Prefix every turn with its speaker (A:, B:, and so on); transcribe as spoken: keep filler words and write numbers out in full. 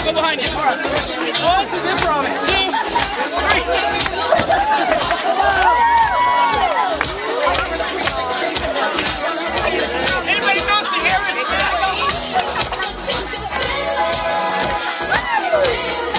A: Go behind you. One, two, three. Anybody knows the hair?